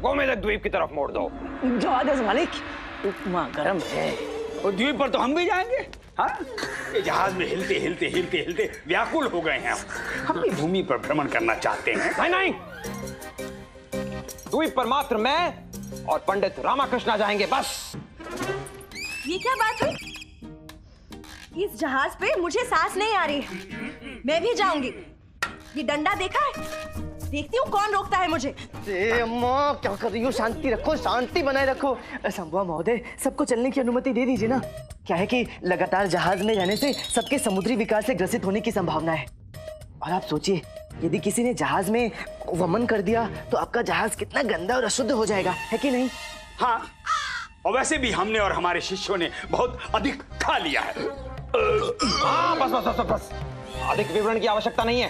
गोमेदक द्वीप की तरफ मोड़ दो। जहाज मालिक, उपमा गर्म है। और द्वीप पर तो हम भी जाएंगे। हाँ, ये जहाज में हिलते हिलते हिलते हिलते व्याकुल हो गए हैं। हम भी भूमि पर भ्रमण करना चाहते हैं। नहीं नहीं, द्वीप पर मात्र मैं और पंडित रामाकृष्णा जाएंगे, बस। ये क्या बात हुई? इस जहाज पे मुझे सांस नहीं आ रही है। मैं भी जाऊंगी। ये डंडा देखा है? देखती हूँ कौन रोकता है मुझे। अम्मा क्या कर रही हो? शांति रखो, शांति बनाए रखो। शंभुआ महोदय, सबको चलने की अनुमति दे दीजिए ना। क्या है कि लगातार जहाज में रहने से सबके समुद्री विकास से ग्रसित होने की संभावना है। और आप सोचिए, यदि किसी ने जहाज में वमन कर दिया तो आपका जहाज कितना गंदा और अशुद्ध हो जाएगा, है कि नहीं? हाँ, और वैसे भी हमने और हमारे शिष्यों ने बहुत अधिक खा लिया है। हाँ, बस बस बस बस, अधिक विवरण की आवश्यकता नहीं है।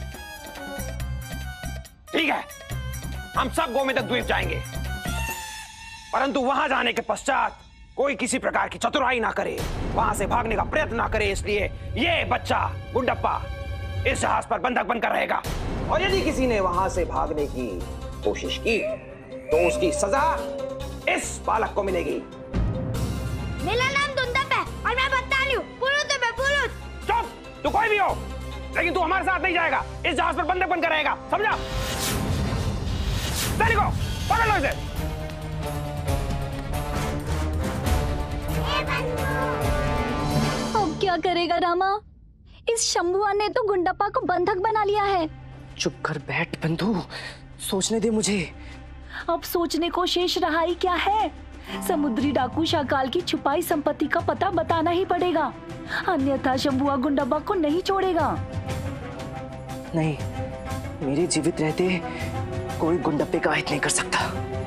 ठीक है, हम सब गोमेदक द्वीप जाएंगे, परंतु वहां जाने के पश्चात कोई किसी प्रकार की चतुराई ना करे, वहां से भागने का प्रयत्न ना करे। इसलिए ये बच्चा गुंडप्पा इस जहाज पर बंधक बनकर रहेगा, और यदि किसी ने वहां से भागने की कोशिश की तो उसकी सजा इस बालक को मिलेगी। मेरा नाम दुंदप है और मैं बदताली हूँ। पुरुष है, पुरुष। चुप, तू कोई भी हो, लेकिन तू हमारे साथ नहीं जाएगा। इस जहाज पर बंधक बनकर रहेगा, समझा? सैनिकों, पकड़ लो इसे। अब क्या करेगा रामा? इस शंभुआ ने तो गुंडप्पा को बंधक बना लिया है। चुप कर बैठ बंधु, सोचने दे मुझे। अब सोचने को शेष रहा ही क्या है? समुद्री डाकू शाकाल की छुपाई संपत्ति का पता बताना ही पड़ेगा, अन्यथा शंभुआ गुंडप्पा को नहीं छोड़ेगा। नहीं, मेरे जीवित रहते कोई गुंडप्पे का हित नहीं कर सकता।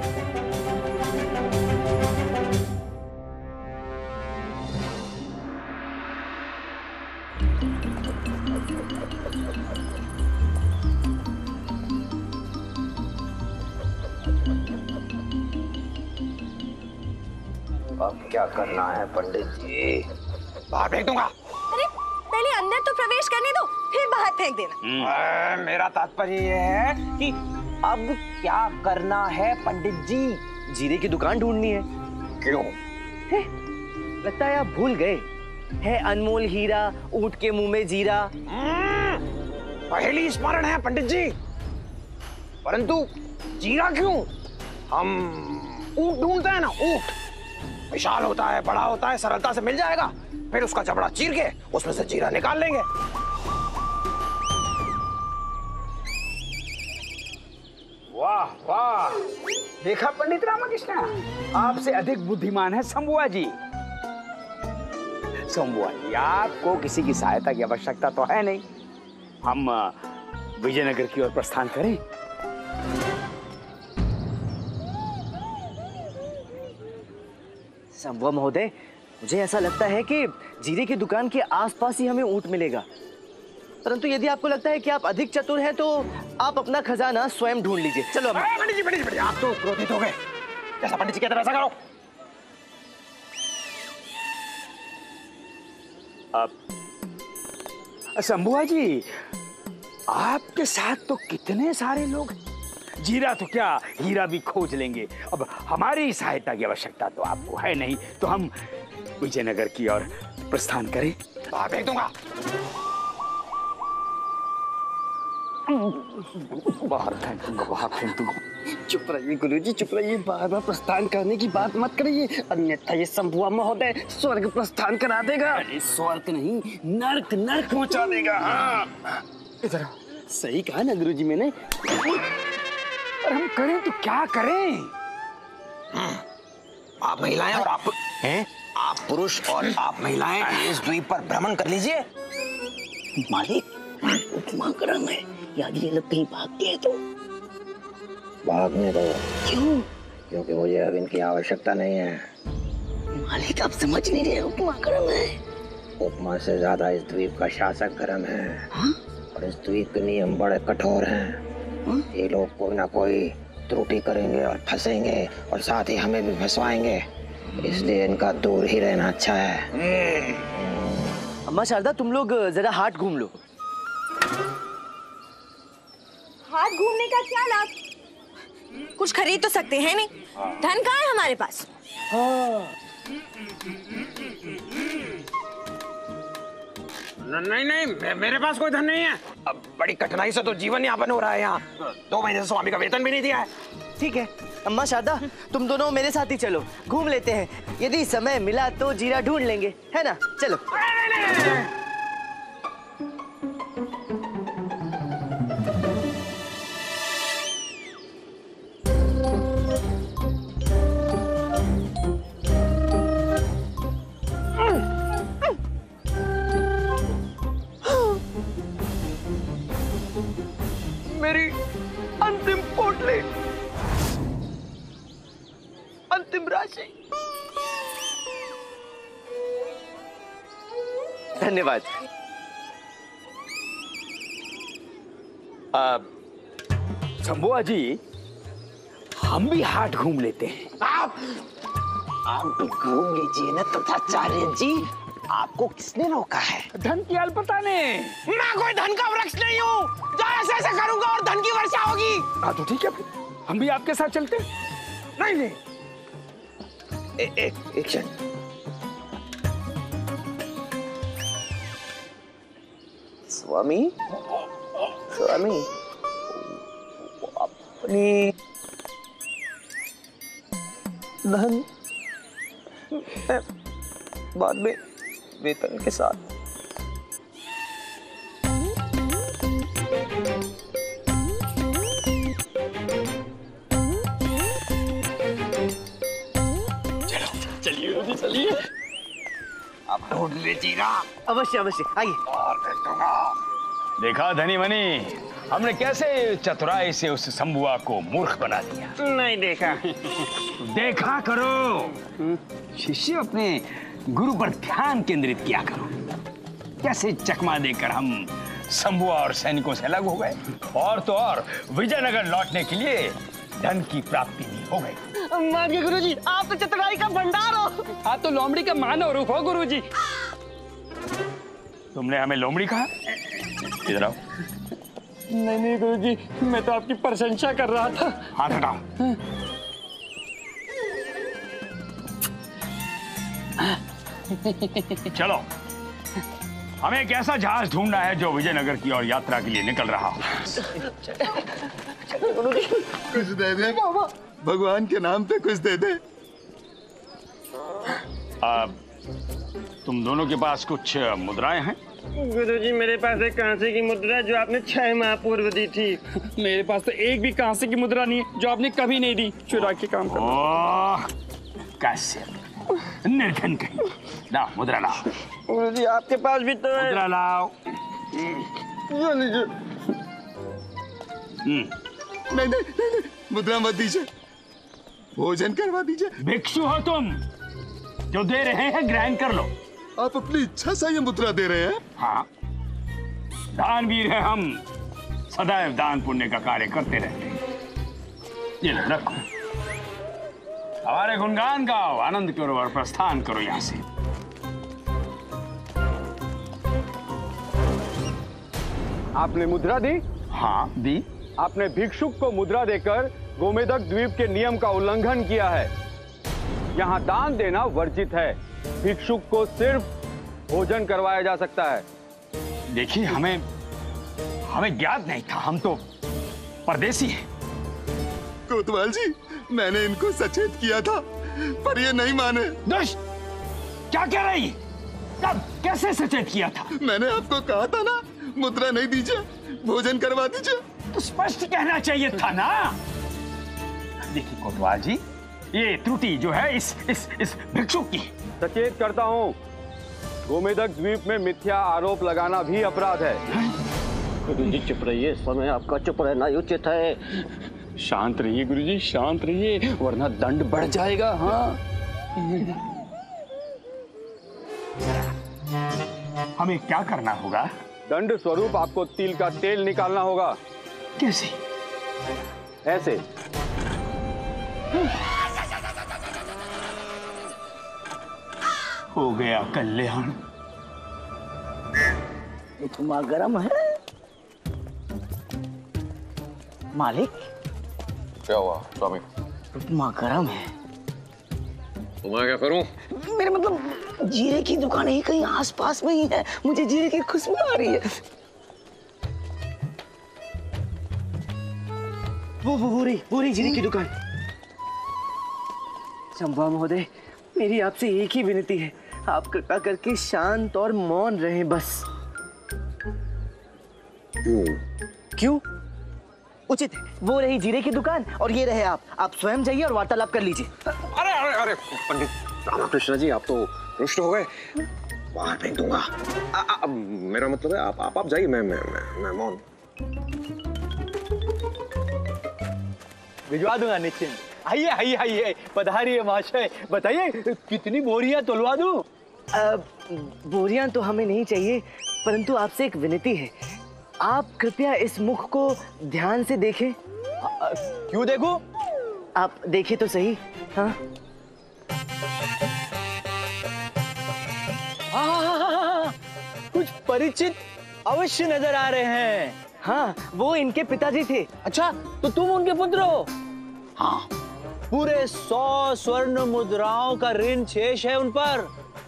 अब क्या करना है पंडित जी? बाहर फेंक दूंगा। अरे पहले अंदर तो प्रवेश करने दो, फिर बाहर फेंक देना। मेरा तात्पर्य ये है कि अब क्या करना है पंडित जी? जीरे की दुकान ढूंढनी है। क्यों? लगता है आप भूल गए। है अनमोल हीरा, ऊंट के मुंह में जीरा। पहली स्मरण है पंडित जी, परंतु जीरा क्यों? हम ऊंट ढूंढते हैं ना। ऊंट विशाल होता है, बड़ा होता है, सरलता से मिल जाएगा। फिर उसका जबड़ा चीर के उसमें से जीरा निकाल लेंगे। वाह वाह, देखा पंडित रामकृष्ण, आपसे अधिक बुद्धिमान है शंभुआ जी। शंभुआ जी, आपको किसी की सहायता की आवश्यकता तो है नहीं। हम विजयनगर की ओर प्रस्थान करें। शंभुआ महोदय, मुझे ऐसा लगता है कि जीरे की दुकान के आसपास ही हमें ऊंट मिलेगा, परंतु यदि आपको लगता है कि आप अधिक चतुर हैं तो आप अपना खजाना स्वयं ढूंढ लीजिए। चलो पंडित जी, आप तो क्रोधित हो गए। जैसा पंडित जी कहते हैं वैसा करो। शंभुआ जी, आपके साथ तो कितने सारे लोग हैं। जीरा तो क्या, हीरा भी खोज लेंगे। अब हमारी सहायता की आवश्यकता तो आपको है नहीं, तो हम विजयनगर की ओर प्रस्थान करें। बाहर फेंक दूंगा। बाहर फेंक दूंगा, बाहर फेंक दूंगा। चुप रहिए गुरुजी, चुप रहिए। बार बार प्रस्थान करने की बात मत करिए, अन्यथा ये शंभुआ महोदय स्वर्ग प्रस्थान करा देगा। अरे स्वर्ग नहीं, नर्क, नर्क पहुंचा देगा। हाँ, इधर सही कहा ना गुरुजी मैंने। और हम करें तो क्या करें? आप महिलाएं और आप हैं, आप पुरुष और आप महिलाएं इस द्वीप पर भ्रमण कर लीजिए। मालिक, उपमा गर्म है, यदि ये लोग कहीं भागते हैं तो? भागने दो। क्यों? क्योंकि मुझे अब इनकी आवश्यकता नहीं है। मालिक, आप समझ नहीं रहे, उपमा गर्म है। उपमा से ज्यादा इस द्वीप का शासक गर्म है। हाँ? और इस द्वीप के नियम बड़े कठोर हैं। ये लोग कोई ना कोई त्रुटि करेंगे और फंसेंगे, और साथ ही हमें भी फंसवाएंगे। इसलिए इनका दूर ही रहना अच्छा है। अम्मा शारदा, तुम लोग जरा हाथ घूम लो। हाथ घूमने का क्या लाभ? कुछ खरीद तो सकते हैं नहीं। धन कहाँ है हमारे पास? नहीं नहीं, मेरे पास कोई धन नहीं है। अब बड़ी कठिनाई से तो जीवन यापन हो रहा है यहाँ। 2 महीने से स्वामी का वेतन भी नहीं दिया है। ठीक है अम्मा शारदा, तुम दोनों मेरे साथ ही चलो, घूम लेते हैं। यदि समय मिला तो जीरा ढूंढ लेंगे, है ना? चलो। मेरी अंतिम पोटली, अंतिम राशि। धन्यवाद। शंभुआ जी, हम भी हाट घूम लेते हैं। आप भी घूम लीजिए ना तथाचार्य जी। आपको किसने रोका है? धन की अल्पता ने। मैं कोई धन का वृक्ष नहीं हूँ जो ऐसे करूंगा और धन की वर्षा होगी। हाँ तो ठीक है, हम भी आपके साथ चलते हैं। नहीं नहीं, एक क्षण। स्वामी स्वामी, अपनी धन बाद में वेतन के साथ। चलिए चलिए, अब ढूंढ ले जीरा। अवश्य अवश्य, आइए। और मैं दूंगा। देखा धनी मनी, हमने कैसे चतुराई से उस शंभुआ को मूर्ख बना दिया। नहीं देखा। देखा करो, शिष्य अपने गुरु पर ध्यान केंद्रित किया करो। कैसे चकमा देकर हम शंभुआ और सैनिकों से अलग हो गए, और तो और विजयनगर लौटने के लिए धन की प्राप्ति भी हो गई। मानिए गुरुजी, आप तो चतुराई का भंडार हो। आप तो लोमड़ी का मानव रूप हो गुरुजी। तुमने हमें लोमड़ी कहा? इधर आओ। नहीं नहीं गुरुजी, मैं तो आपकी प्रशंसा कर रहा था। हाथ हटाओ। चलो, हमें एक ऐसा जहाज ढूंढना है जो विजयनगर की ओर यात्रा के लिए निकल रहा हो। कुछ दे दे भगवान के नाम पे, कुछ दे दे। तुम दोनों के पास कुछ मुद्राएं हैं? गुरुजी, मेरे पास एक कांसे की मुद्रा जो आपने 6 माह पूर्व दी थी। मेरे पास तो एक भी कांसे की मुद्रा नहीं है जो आपने कभी नहीं दी। चुरा के काम करो। ओह, कैसे निर्धन कहीं। लाओ मुद्रा लाओ। गुरुजी, आपके पास भी तो है। मुद्रा लाओ। नहीं नहीं नहीं, मुद्रा मत दीजिए, भोजन करवा दीजिए। भिक्षु हो तुम, जो दे रहे हैं ग्रहण कर लो। आप अपनी इच्छा से ये मुद्रा दे रहे हैं? हाँ, दानवीर है हम, सदैव दान पुण्य का कार्य करते रहते हैं। ये लो, रखो। हमारे गुणगान गाओ, आनंद करो और प्रस्थान करो यहाँ से। आपने मुद्रा दी? हाँ दी। आपने भिक्षुक को मुद्रा देकर गोमेदक द्वीप के नियम का उल्लंघन किया है। यहाँ दान देना वर्जित है। भिक्षुक को सिर्फ भोजन करवाया जा सकता है। देखिए, हमें ज्ञात नहीं था, हम तो परदेसी हैं। कोतवाल जी, मैंने इनको सचेत किया था पर ये नहीं माने। दुष्ट, क्या कह रही? कब, कैसे सचेत किया था? मैंने आपको कहा था ना, मुद्रा नहीं दीजिए, भोजन करवा दीजिए। तो स्पष्ट कहना चाहिए था ना। देखिए कोतवाल जी, ये त्रुटि जो है इस भिक्षुक की। सचेत करता हूँ, गोमेदक द्वीप में मिथ्या आरोप लगाना भी अपराध है। गुरुजी चुप रहिए, समय आपका चुप रहना उचित है। शांत रहिए गुरुजी, शांत रहिए, वरना दंड बढ़ जाएगा। हाँ, हमें क्या करना होगा? दंड स्वरूप आपको तिल का तेल निकालना होगा। कैसे? ऐसे। हो गया कल्याण। उपमा गरम है। मालिक, क्या हुआ स्वामी? उपमा गरम है। तो मैं क्या करूं? मेरे मतलब जीरे की दुकान ही कहीं आसपास में ही है, मुझे जीरे की खुशबू आ रही है। वो रही जीरे की दुकान। शंभा महोदय, मेरी आपसे एक ही विनती है, आप कृपा करके शांत और मौन रहें बस। क्यों? उचित है, वो रही जीरे की दुकान और ये रहे आप स्वयं जाइए और वार्तालाप कर लीजिए। अरे अरे अरे पंडित रामकृष्ण जी, आप तो रुष्ट हो गए, बाहर फेंक दूंगा। मेरा मतलब है आप जाइए, मैं मौन। भिजवा दूंगा निश्चिंत। आइए आइए आइए, पधारिए महाशय। बताइए कितनी बोरियां तुलवा दूं? बोरियां तो हमें नहीं चाहिए, परंतु आपसे एक विनती है, आप कृपया इस मुख को ध्यान से देखें। क्यों देखूं? आप देखें तो सही। हाँ कुछ परिचित अवश्य नजर आ रहे हैं। हाँ, वो इनके पिताजी थे। अच्छा, तो तुम उनके पुत्र हो? हाँ, पूरे 100 स्वर्ण मुद्राओं का ऋण शेष है उन पर।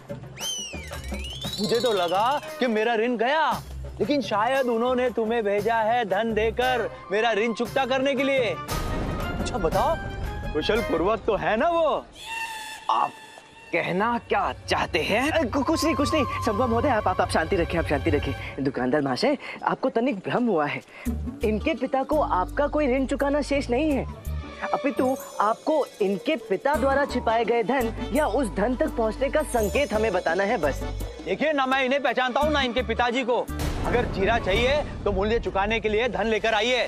मुझे तो लगा कि मेरा ऋण गया, लेकिन शायद उन्होंने तुम्हें भेजा है धन देकर मेरा ऋण चुकता करने के लिए। अच्छा बताओ, कुशल पूर्वक तो है ना वो? आप कहना क्या चाहते हैं? कुछ नहीं शंभा महोदय, आप शांति रखें, आप शांति रखें। दुकानदार महाशय, आपको तनिक भ्रम हुआ है। इनके पिता को आपका कोई ऋण चुकाना शेष नहीं है, अपितु आपको इनके पिता द्वारा छिपाए गए धन या उस धन तक पहुंचने का संकेत हमें बताना है बस। देखिए, ना मैं इन्हें पहचानता हूँ ना इनके पिताजी को। अगर जीरा चाहिए तो मूल्य चुकाने के लिए धन लेकर आइए।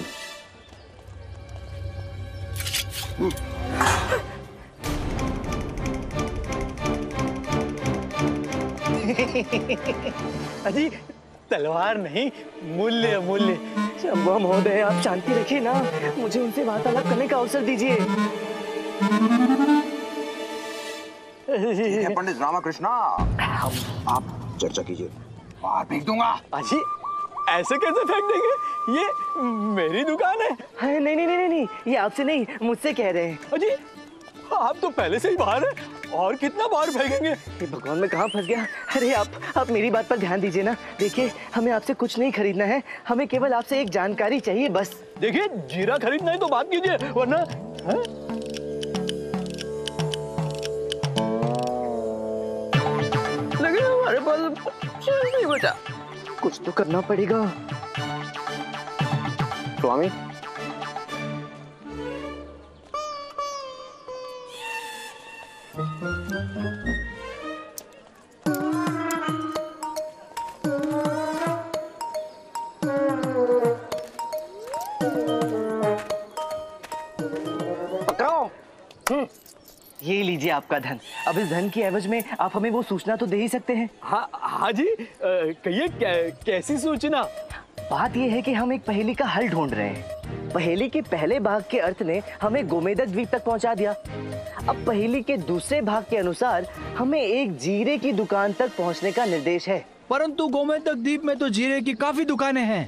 अजी तलवार नहीं, मूल्य मूल्य। शंभा महोदय, आप शांति रखिए ना, मुझे उनसे वार्तालाप करने का अवसर दीजिए। पंडित रामकृष्ण, आप चर्चा कीजिए, बाहर फेंक दूंगा। अजी ऐसे कैसे फेंक देंगे? ये मेरी दुकान है। नहीं, ये आपसे नहीं, मुझसे कह रहे हैं। अजी आप तो पहले से ही बाहर है, और कितना बाहर फेंकेंगे? भगवान, मैं कहाँ फंस गया? अरे आप मेरी बात पर ध्यान दीजिए ना। देखिए, हमें आपसे कुछ नहीं खरीदना है, हमें केवल आपसे एक जानकारी चाहिए बस। देखिए, जीरा खरीदना है तो बात कीजिए, वरना लगे हमारे पास नहीं बचा। कुछ तो करना पड़ेगा। स्वामी, ये लीजिए आपका धन। अब इस धन की एवज में आप हमें वो सूचना तो दे ही सकते हैं। हाँ जी, कहिए कैसी सूचना? बात ये है कि हम एक पहेली का हल ढूंढ रहे हैं। पहेली के पहले भाग के अर्थ ने हमें गोमेदक द्वीप तक पहुंचा दिया। अब पहेली के दूसरे भाग के अनुसार हमें एक जीरे की दुकान तक पहुंचने का निर्देश है। परंतु गोमेदक द्वीप में तो जीरे की काफी दुकानें हैं।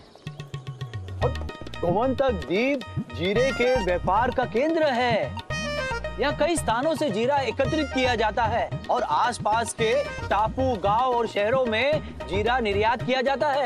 गोमेदक द्वीप जीरे के व्यापार का केंद्र है। यहाँ कई स्थानों से जीरा एकत्रित किया जाता है और आसपास के टापू, गांव और शहरों में जीरा निर्यात किया जाता है।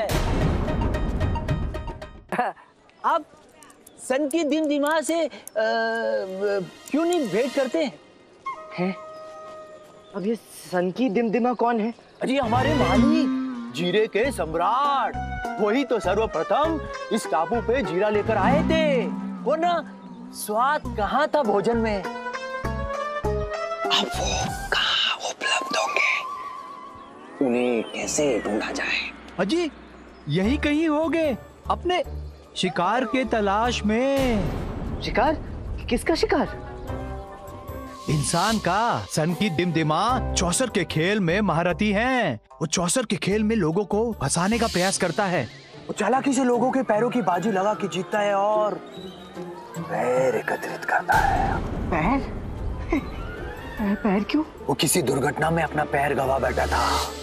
आप सन की दिमदिमा से क्यों नहीं भेंट करते हैं? अब ये सन की दिमदिमा कौन है? अजी हमारे मालिक, जीरे के सम्राट। वही तो सर्वप्रथम इस टापू पे जीरा लेकर आए थे, वरना स्वाद कहाँ था भोजन में। अब वो कहाँ उपलब्ध होंगे? उन्हें कैसे ढूंढा जाए? अजी यही कहीं होंगे, अपने शिकार के तलाश में। शिकार? किसका शिकार? इंसान का। सन की दिमदिमा चौसर के खेल में महारथी हैं। वो चौसर के खेल में लोगों को फंसाने का प्रयास करता है। वो चालाकी से लोगों के पैरों की बाजी लगा के जीतता है और पैर एकत्रित करता है। पैर? पैर क्यों? वो किसी दुर्घटना में अपना पैर गवा बैठा था।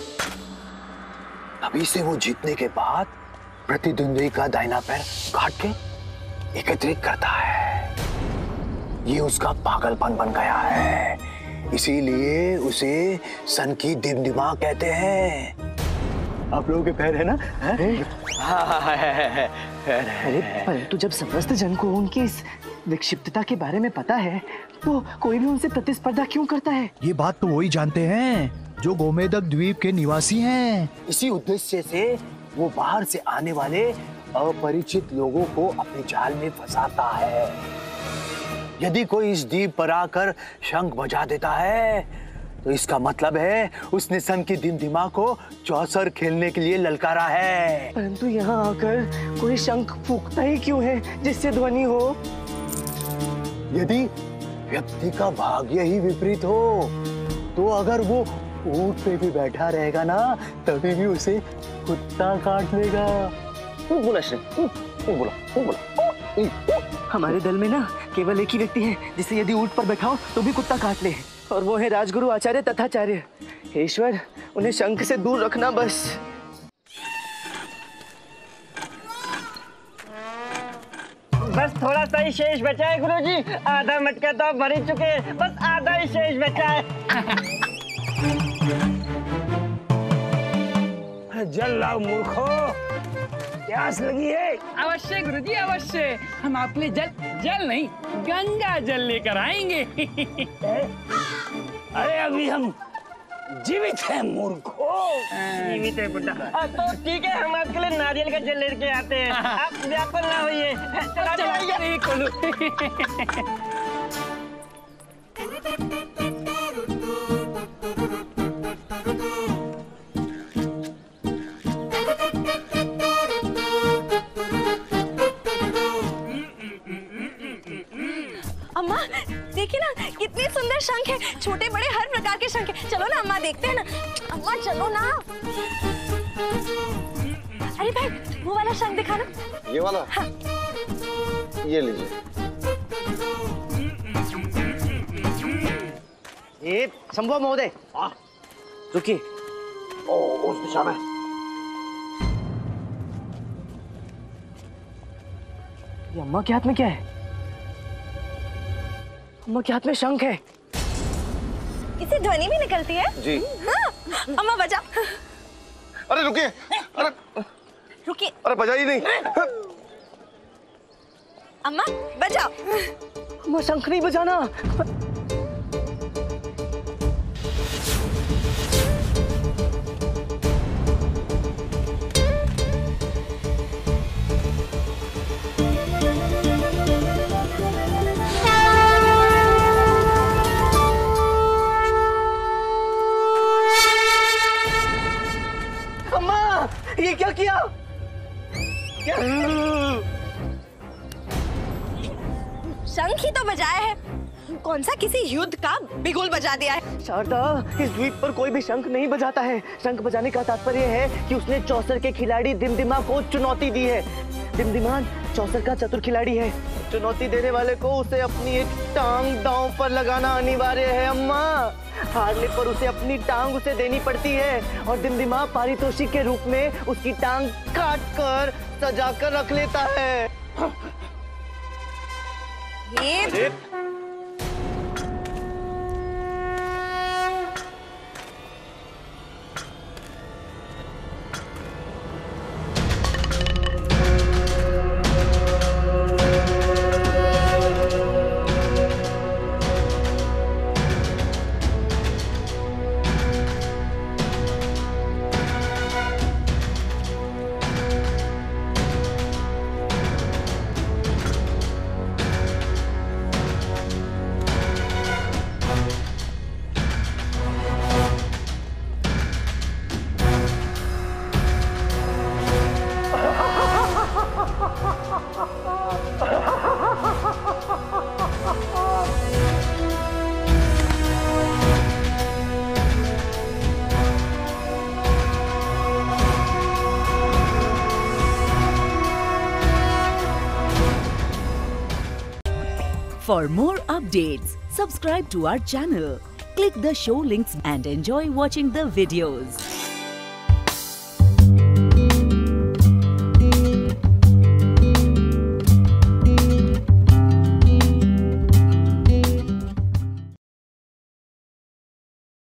अभी से वो जीतने के बाद प्रतिद्वंदी का दाहिना पैर काट के एकत्रित करता है। ये उसका पागलपन बन गया है, इसीलिए उसे सन की दिमदिमा कहते हैं। आप लोगों के पैर है ना? अरे परंतु जब समस्त जन को उनकी इस विक्षिप्तता के बारे में पता है तो कोई भी उनसे प्रतिस्पर्धा क्यों करता है? ये बात तो वही जानते हैं जो गोमेदक द्वीप के निवासी हैं। इसी उद्देश्य से वो बाहर से आने वाले अपरिचित लोगों को अपने जाल में फंसाता है। यदि कोई इस द्वीप पर आकर शंख बजा देता है तो इसका मतलब है उसने सन की दिमदिमा को चौसर खेलने के लिए ललकारा है। परंतु यहाँ आकर कोई शंख फूंकता ही क्यों है जिससे ध्वनि हो? यदि व्यक्ति का भाग्य ही विपरीत हो तो अगर वो ऊंट पे भी बैठा रहेगा ना तभी भी उसे कुत्ता काट लेगा। हमारे दल में ना केवल एक ही व्यक्ति है जिसे यदि ऊंट पर बैठाओ तो भी कुत्ता काट ले, और वो है राजगुरु आचार्य तथाचार्य। हे ईश्वर, उन्हें शंख से दूर रखना बस। बस थोड़ा सा ही शेष बचा है गुरुजी, आधा मटका तो आप भर ही चुके हैं, बस आधा ही शेष बचा है। जल लाओ मूर्खो, प्यास लगी है। अवश्य गुरुजी अवश्य, हम आपके लिए जल नहीं गंगा जल लेकर आएंगे। अरे अभी हम जीवित हैं मूर्खो। जीवित है बुड्ढा, तो ठीक है, हम आपके लिए नारियल का जल लेके आते हैं, आप व्याकुल ना होइए। अम्मा देखिए ना कितनी सुंदर शंख है, छोटे बड़े हर प्रकार के शंख है। चलो ना अम्मा देखते हैं ना। अम्मा चलो ना। अरे भाई वो वाला शंख दिखाना। ये वाला? हाँ। ये लीजिए। ये शंभु महोदय रुकिए। उस दिशा में। ये अम्मा के हाथ में क्या है? अम्मा के हाथ में शंख है। इससे ध्वनि भी निकलती है? जी। हाँ। अम्मा बजा। अरे रुकिए, रुकिए। अरे बजाइए नहीं। अम्मा बजाओ। अम्मा शंख नहीं बजाना। ये क्या किया? क्या? शंख ही तो बजाया है, कौन सा किसी युद्ध का बिगुल बजा दिया है। शारदा, इस द्वीप पर कोई भी शंख नहीं बजाता है। शंख बजाने का तात्पर्य है कि उसने चौसर के खिलाड़ी दिमदिमा को चुनौती दी है। दिमदिमान चौसर का चतुर खिलाड़ी है। चुनौती देने वाले को उसे अपनी एक टांग दांव पर लगाना अनिवार्य है। अम्मा, हारने पर उसे अपनी टांग उसे देनी पड़ती है और दिमदिमा पारितोषिक के रूप में उसकी टांग काट कर सजा कर रख लेता है। ये For more updates, subscribe to our channel, click the show links and enjoy watching the videos.